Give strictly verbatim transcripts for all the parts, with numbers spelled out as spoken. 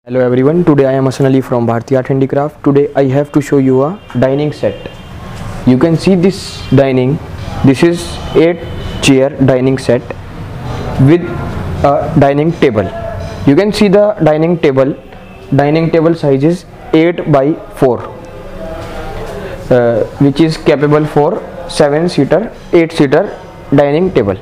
Hello everyone, today I am Asanali from Bhartiye Art Handicraft. Today I have to show you a dining set. You can see this dining. This is eight chair dining set with a dining table. You can see the dining table. Dining table size is eight by four, uh, which is capable for seven seater, eight seater dining table.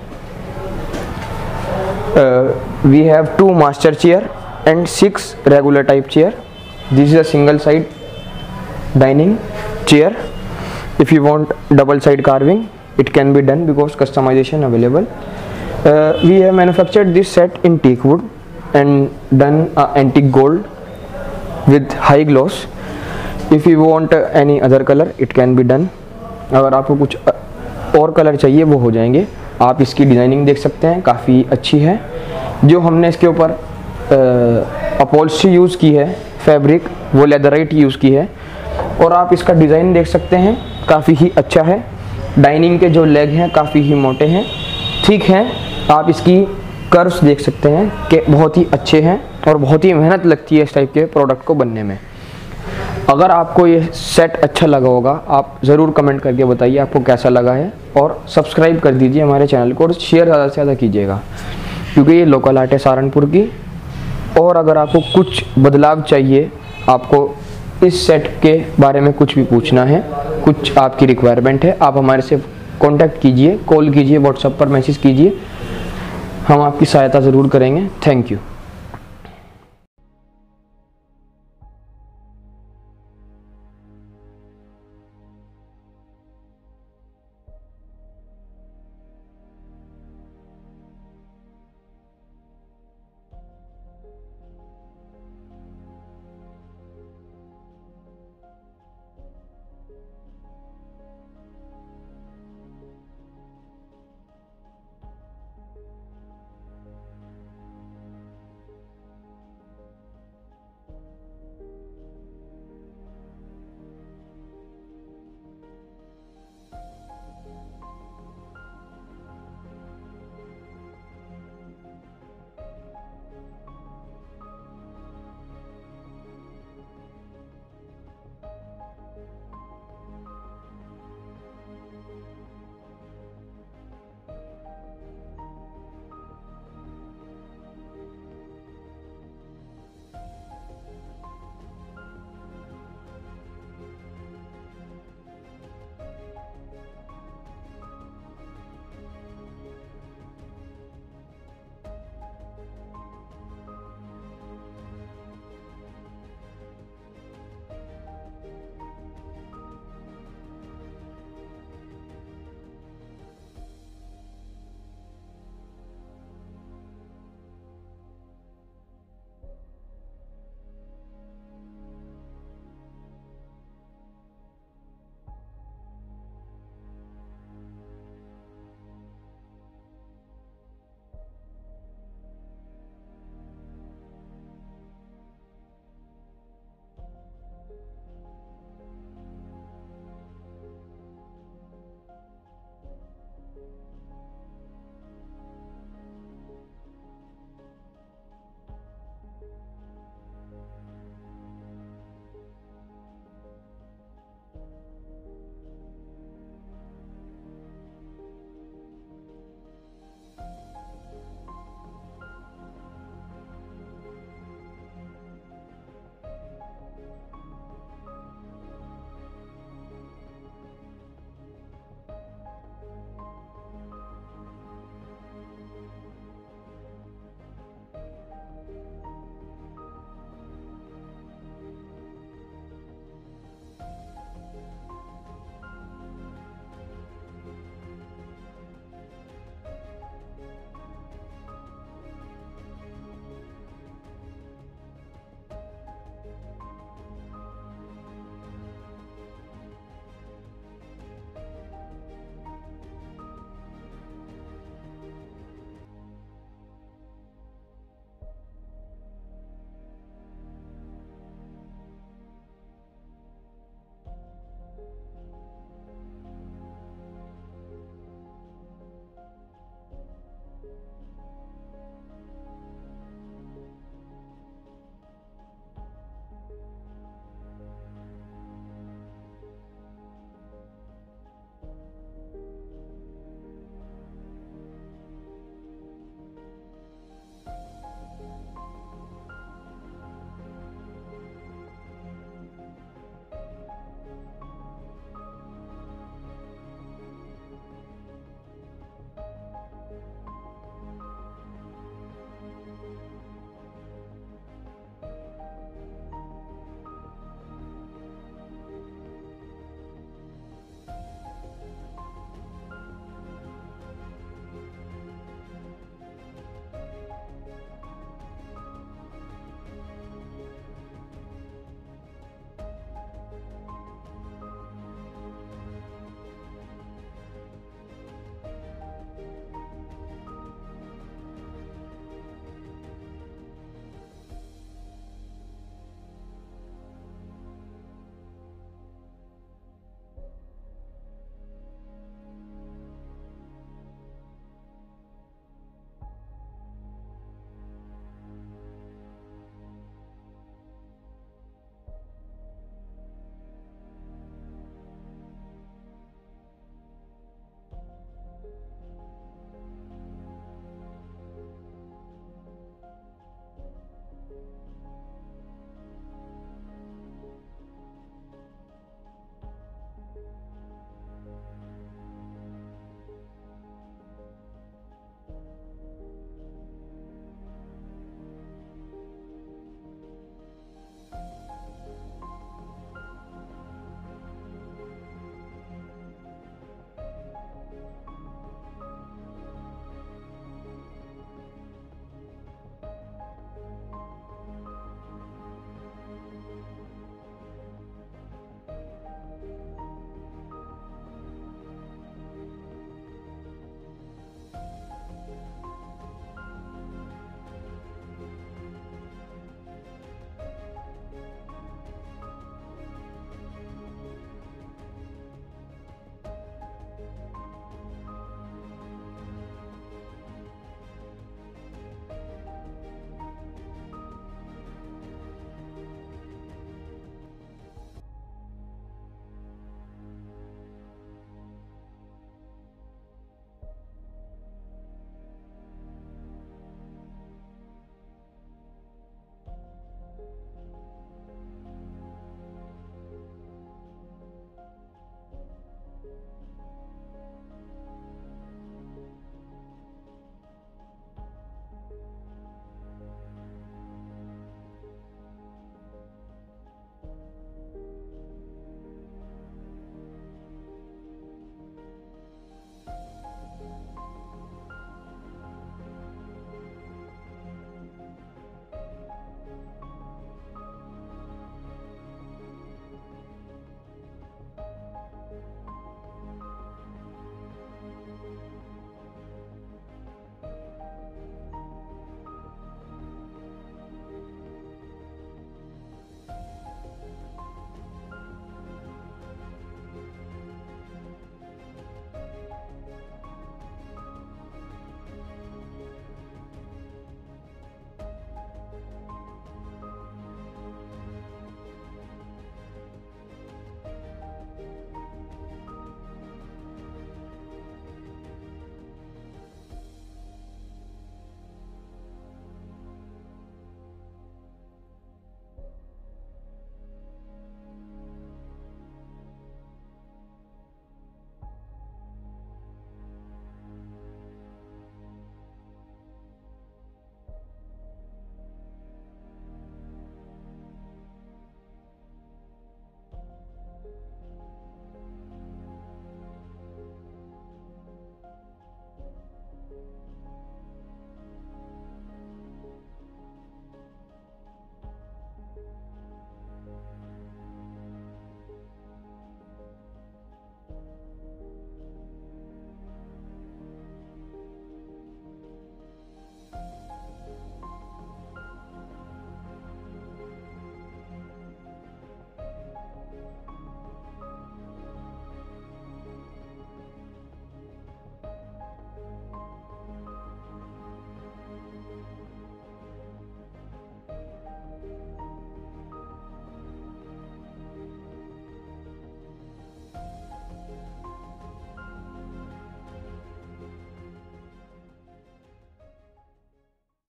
Uh, we have two master chair and six regular type chair. This is a single side dining chair. If you want double side carving, it can be done because customization available. Uh, we have manufactured this set in teak wood and done uh, antique gold with high gloss. If you want uh, any other color, it can be done. अगर आपको कुछ और कलर चाहिए वो हो जाएंगे. आप इसकी डिज़ाइनिंग देख सकते हैं, काफ़ी अच्छी है. जो हमने इसके ऊपर अपॉल्स्ट्री यूज़ की है, फैब्रिक वो लेदराइट यूज़ की है. और आप इसका डिज़ाइन देख सकते हैं, काफ़ी ही अच्छा है. डाइनिंग के जो लेग हैं काफ़ी ही मोटे हैं, ठीक हैं. आप इसकी कर्व्स देख सकते हैं कि बहुत ही अच्छे हैं और बहुत ही मेहनत लगती है इस टाइप के प्रोडक्ट को बनने में. अगर आपको ये सेट अच्छा लगा होगा, आप ज़रूर कमेंट करके बताइए आपको कैसा लगा है. और सब्सक्राइब कर दीजिए हमारे चैनल को और शेयर ज़्यादा से ज़्यादा कीजिएगा, क्योंकि ये लोकल आर्ट है सहारनपुर की. और अगर आपको कुछ बदलाव चाहिए, आपको इस सेट के बारे में कुछ भी पूछना है, कुछ आपकी रिक्वायरमेंट है, आप हमारे से कांटेक्ट कीजिए, कॉल कीजिए, व्हाट्सएप पर मैसेज कीजिए. हम आपकी सहायता ज़रूर करेंगे. Thank you.